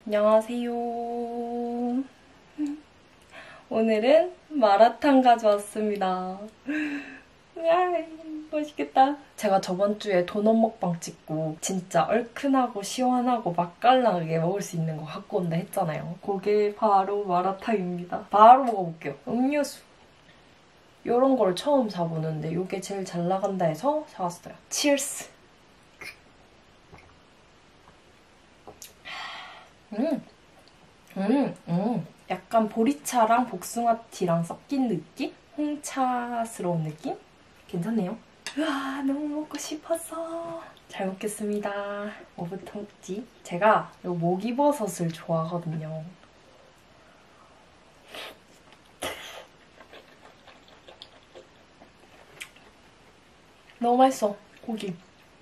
안녕하세요. 오늘은 마라탕 가져왔습니다. 야, 맛있겠다. 제가 저번 주에 도넛 먹방 찍고 진짜 얼큰하고 시원하고 맛깔나게 먹을 수 있는 거 갖고 온다 했잖아요. 그게 바로 마라탕입니다. 바로 먹어볼게요. 음료수. 이런 걸 처음 사보는데 이게 제일 잘 나간다 해서 사왔어요. 치얼스. 약간 보리차랑 복숭아티랑 섞인 느낌? 홍차스러운 느낌? 괜찮네요. 우와, 너무 먹고 싶었어. 잘 먹겠습니다. 뭐부터 먹지? 제가 이 목이버섯을 좋아하거든요. 너무 맛있어, 고기.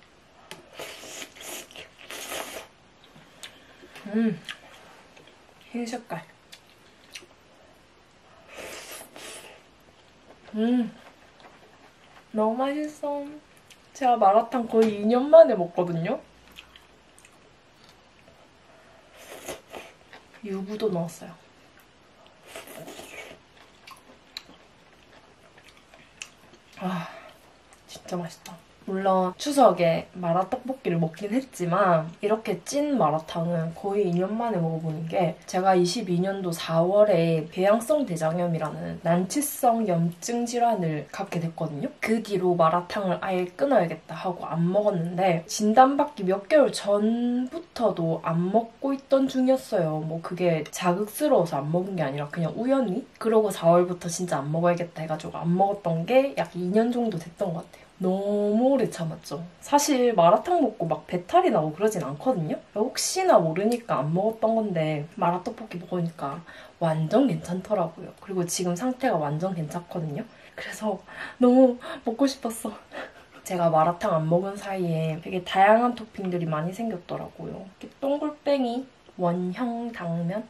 흰 색깔. 너무 맛있어. 제가 마라탕 거의 2년 만에 먹거든요. 유부도 넣었어요. 아, 진짜 맛있다. 물론 추석에 마라떡볶이를 먹긴 했지만 이렇게 찐 마라탕은 거의 2년 만에 먹어보는 게, 제가 22년도 4월에 배양성 대장염이라는 난치성 염증 질환을 갖게 됐거든요. 그 뒤로 마라탕을 아예 끊어야겠다 하고 안 먹었는데 진단받기 몇 개월 전부터도 안 먹고 있던 중이었어요. 뭐 그게 자극스러워서 안 먹은 게 아니라 그냥 우연히? 그러고 4월부터 진짜 안 먹어야겠다 해가지고 안 먹었던 게 약 2년 정도 됐던 것 같아요. 너무 오래 참았죠. 사실 마라탕 먹고 막 배탈이 나고 그러진 않거든요. 혹시나 모르니까 안 먹었던 건데 마라떡볶이 먹으니까 완전 괜찮더라고요. 그리고 지금 상태가 완전 괜찮거든요. 그래서 너무 먹고 싶었어. 제가 마라탕 안 먹은 사이에 되게 다양한 토핑들이 많이 생겼더라고요. 이렇게 동글뱅이, 원형 당면,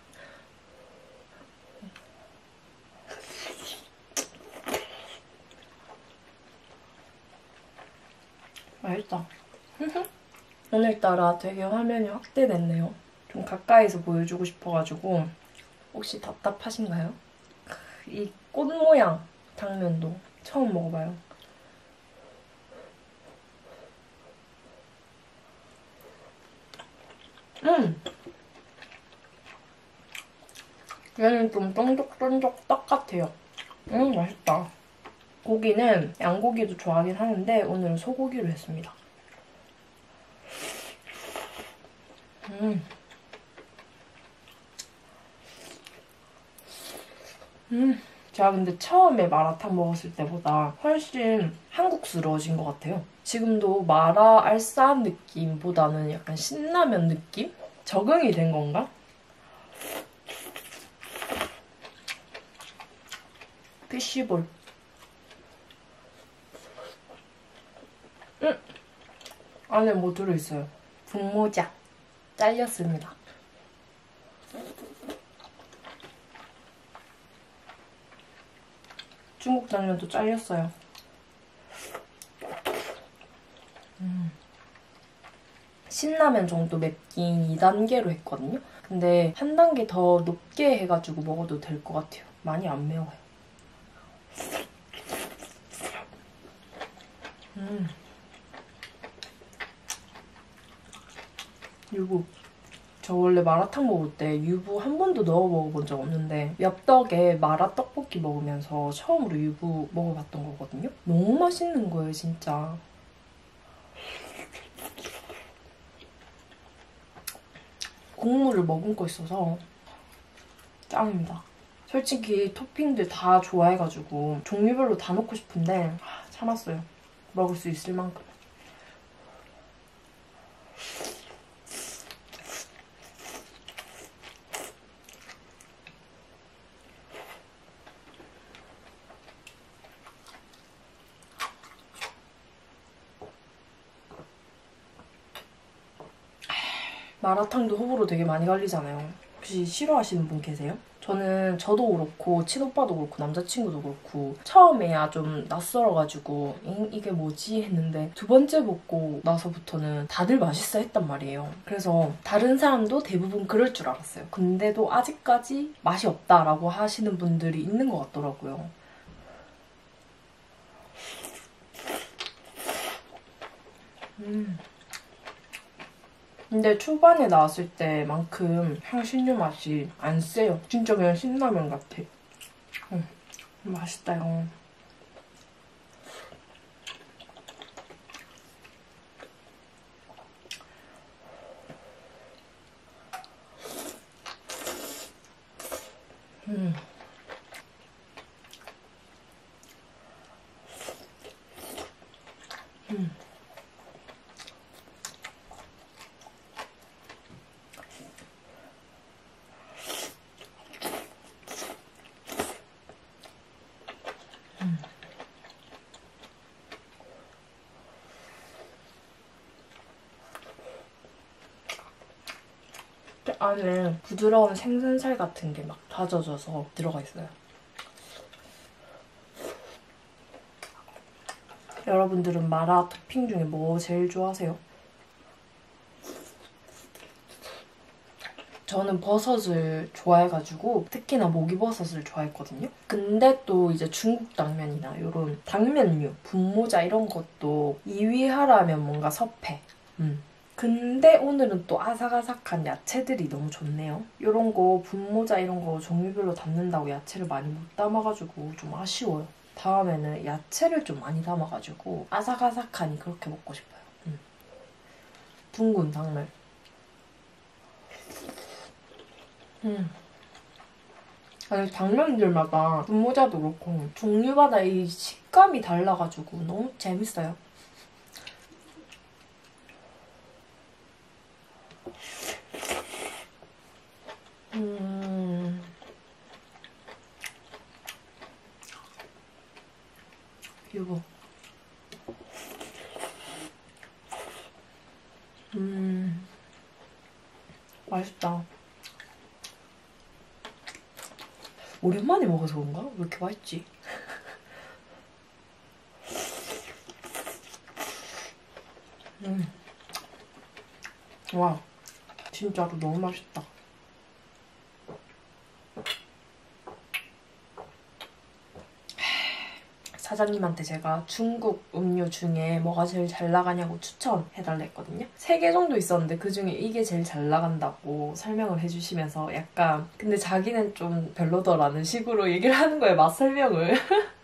맛있다. 오늘따라 되게 화면이 확대됐네요. 좀 가까이서 보여주고 싶어가지고. 혹시 답답하신가요? 이 꽃 모양 당면도 처음 먹어봐요. 얘는 좀 쫀득쫀득 떡 같아요. 맛있다. 고기는 양고기도 좋아하긴 하는데 오늘은 소고기로 했습니다. 제가 근데 처음에 마라탕 먹었을 때보다 훨씬 한국스러워진 것 같아요. 지금도 마라 알싸한 느낌보다는 약간 신라면 느낌? 적응이 된 건가? 피쉬볼. 안에 뭐 들어있어요? 분모자. 잘렸습니다. 중국 당면도 잘렸어요. 신라면 정도 맵긴 2단계로 했거든요. 근데 한 단계 더 높게 해가지고 먹어도 될 것 같아요. 많이 안 매워요. 유부. 저 원래 마라탕 먹을 때 유부 한 번도 넣어 먹어본 적 없는데 엽떡에 마라 떡볶이 먹으면서 처음으로 유부 먹어봤던 거거든요. 너무 맛있는 거예요, 진짜. 국물을 머금고 있어서 짱입니다. 솔직히 토핑들 다 좋아해가지고 종류별로 다 넣고 싶은데 참았어요. 먹을 수 있을 만큼. 마라탕도 호불호 되게 많이 갈리잖아요. 혹시 싫어하시는 분 계세요? 저도 그렇고 친오빠도 그렇고 남자친구도 그렇고 처음에야 좀 낯설어가지고 이게 뭐지 했는데 두 번째 먹고 나서부터는 다들 맛있어 했단 말이에요. 그래서 다른 사람도 대부분 그럴 줄 알았어요. 근데도 아직까지 맛이 없다라고 하시는 분들이 있는 것 같더라고요. 근데 초반에 나왔을 때만큼 향신료 맛이 안 세요. 진짜 그냥 신라면 같아. 맛있다요. 음. 안에 부드러운 생선살 같은 게 막 다져져서 들어가 있어요. 여러분들은 마라 토핑 중에 뭐 제일 좋아하세요? 저는 버섯을 좋아해가지고 특히나 목이버섯을 좋아했거든요. 근데 또 이제 중국 당면이나 이런 당면류, 분모자 이런 것도 2위 하라면 뭔가 섭해. 근데 오늘은 또 아삭아삭한 야채들이 너무 좋네요. 이런 거 분모자 이런 거 종류별로 담는다고 야채를 많이 못 담아가지고 좀 아쉬워요. 다음에는 야채를 좀 많이 담아가지고 아삭아삭하니 그렇게 먹고 싶어요. 둥근 당면. 아니, 당면들마다 분모자도 그렇고 종류마다 이 식감이 달라가지고 너무 재밌어요. 이거. 맛있다. 오랜만에 먹어서 그런가? 왜 이렇게 맛있지? 와, 진짜로 너무 맛있다. 사장님한테 제가 중국 음료 중에 뭐가 제일 잘 나가냐고 추천해달라 했거든요. 3개 정도 있었는데 그중에 이게 제일 잘 나간다고 설명을 해주시면서 약간 근데 자기는 좀 별로더라는 식으로 얘기를 하는 거예요, 맛 설명을.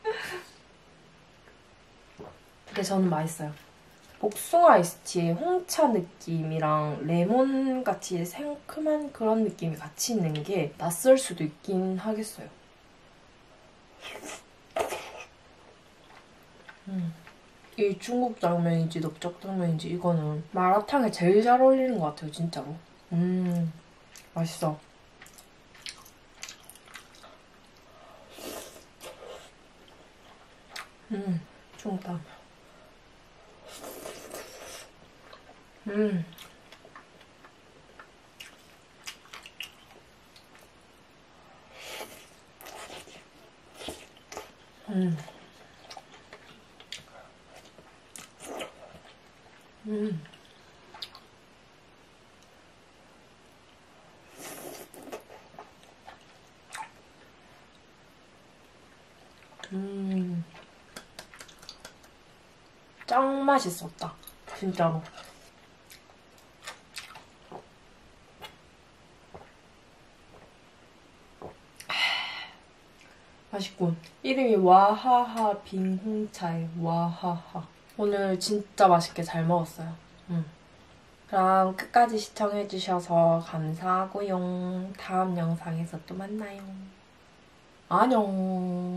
근데 저는 맛있어요. 복숭아 아이스티에 홍차 느낌이랑 레몬같이 상큼한 그런 느낌이 같이 있는 게 낯설 수도 있긴 하겠어요. 이 중국 당면인지 넓적 당면인지 이거는 마라탕에 제일 잘 어울리는 것 같아요, 진짜로. 맛있어. 중국 당면. 음. 음. 음. 짱 맛있었다. 진짜로. 맛있군. 이름이 와하하 빙홍차에 와하하. 오늘 진짜 맛있게 잘 먹었어요. 그럼 끝까지 시청해주셔서 감사하고요. 다음 영상에서 또 만나요. 안녕.